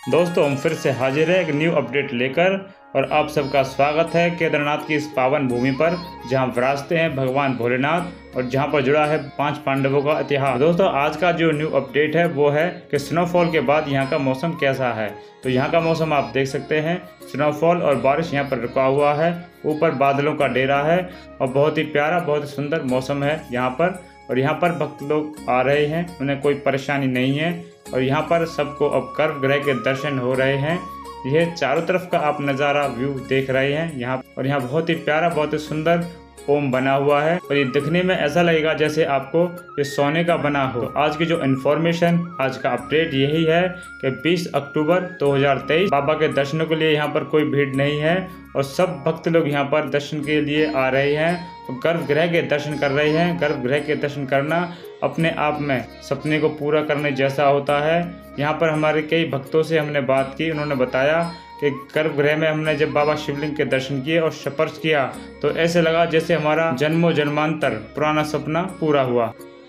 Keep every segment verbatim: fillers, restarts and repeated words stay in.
दोस्तों हम फिर से हाजिर है एक न्यू अपडेट लेकर और आप सबका स्वागत है केदारनाथ की इस पावन भूमि पर जहां विराजते हैं भगवान भोलेनाथ और जहां पर जुड़ा है पांच पांडवों का इतिहास। दोस्तों आज का जो न्यू अपडेट है वो है कि स्नोफॉल के बाद यहां का मौसम कैसा है। तो यहां का मौसम आप देख सकते हैं, स्नोफॉल और बारिश यहां पर रुका हुआ है, ऊपर बादलों का डेरा है और बहुत ही प्यारा बहुत ही सुंदर मौसम है यहाँ पर। और यहाँ पर भक्त लोग आ रहे हैं, उन्हें कोई परेशानी नहीं है और यहाँ पर सबको अब गर्भगृह के दर्शन हो रहे हैं। यह चारों तरफ का आप नज़ारा व्यू देख रहे हैं यहाँ, और यहाँ बहुत ही प्यारा बहुत ही सुंदर ओम बना हुआ है और ये दिखने में ऐसा लगेगा जैसे आपको ये सोने का बना हो। तो आज की जो इन्फॉर्मेशन, आज का अपडेट यही है कि बीस अक्टूबर दो हज़ार तेईस बाबा के दर्शनों के लिए यहाँ पर कोई भीड़ नहीं है और सब भक्त लोग यहाँ पर दर्शन के लिए आ रहे हैं, तो गर्भगृह के दर्शन कर रहे हैं। गर्भगृह के दर्शन करना अपने आप में सपने को पूरा करने जैसा होता है। यहाँ पर हमारे कई भक्तों से हमने बात की, उन्होंने बताया कि गर्भगृह में हमने जब बाबा शिवलिंग के दर्शन किए और स्पर्श किया तो ऐसे लगा जैसे हमारा जन्मों जन्मांतर पुराना सपना पूरा हुआ।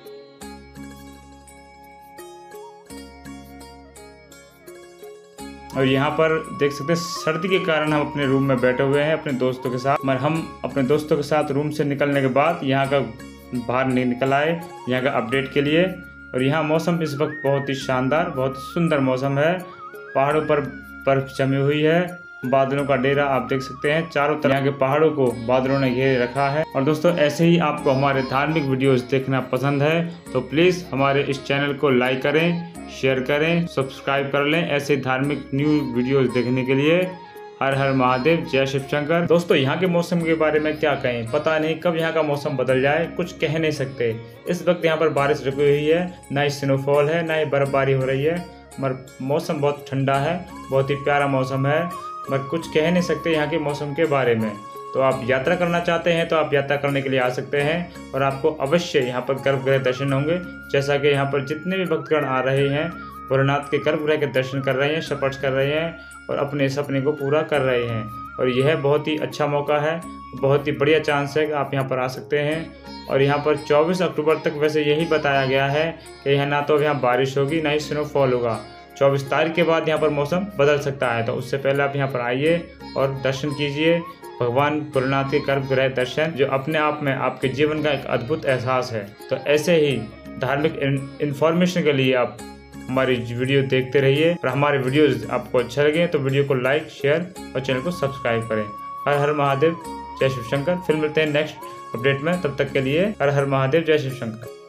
और यहाँ पर देख सकते हैं सर्दी के कारण हम अपने रूम में बैठे हुए हैं अपने दोस्तों के साथ। मगर हम अपने दोस्तों के साथ रूम से निकलने के बाद यहाँ का बाहर नहीं निकल आए यहाँ का अपडेट के लिए। और यहाँ मौसम इस वक्त बहुत ही शानदार बहुत ही सुंदर मौसम है। पहाड़ों पर बर्फ जमी हुई है, बादलों का डेरा आप देख सकते हैं, चारों तरफ यहाँ के पहाड़ों को बादलों ने घेरे रखा है। और दोस्तों ऐसे ही आपको हमारे धार्मिक वीडियोस देखना पसंद है तो प्लीज़ हमारे इस चैनल को लाइक करें, शेयर करें, सब्सक्राइब कर लें ऐसे धार्मिक न्यू वीडियोस देखने के लिए। हर हर महादेव, जय शिव शंकर। दोस्तों यहाँ के मौसम के बारे में क्या कहें, पता नहीं कब यहाँ का मौसम बदल जाए, कुछ कह नहीं सकते। इस वक्त यहाँ पर बारिश रुकी हुई है, ना ही स्नोफॉल है ना ही बर्फबारी हो रही है, मगर मौसम बहुत ठंडा है, बहुत ही प्यारा मौसम है, मगर कुछ कह नहीं सकते यहाँ के मौसम के बारे में। तो आप यात्रा करना चाहते हैं तो आप यात्रा करने के लिए आ सकते हैं और आपको अवश्य यहाँ पर गर्भगृह दर्शन होंगे। जैसा कि यहाँ पर जितने भी भक्तगण आ रहे हैं भोलेनाथ के गर्भगृह के दर्शन कर रहे हैं, स्पर्श कर रहे हैं और अपने सपने को पूरा कर रहे हैं। और यह बहुत ही अच्छा मौका है, बहुत ही बढ़िया चांस है कि आप यहाँ पर आ सकते हैं। और यहाँ पर चौबीस अक्टूबर तक वैसे यही बताया गया है कि यहाँ ना तो यहाँ बारिश होगी ना ही स्नोफॉल होगा। चौबीस तारीख के बाद यहाँ पर मौसम बदल सकता है, तो उससे पहले आप यहाँ पर आइए और दर्शन कीजिए भगवान भोलेनाथ के गर्भगृह दर्शन, जो अपने आप में आपके जीवन का एक अद्भुत एहसास है। तो ऐसे ही धार्मिक इन्फॉर्मेशन के लिए आप हमारी वीडियो देखते रहिए और हमारे वीडियोस आपको अच्छा लगे तो वीडियो को लाइक, शेयर और चैनल को सब्सक्राइब करें। हर हर महादेव, जय शिव शंकर। फिर मिलते हैं नेक्स्ट अपडेट में, तब तक के लिए हर हर महादेव, जय शिव शंकर।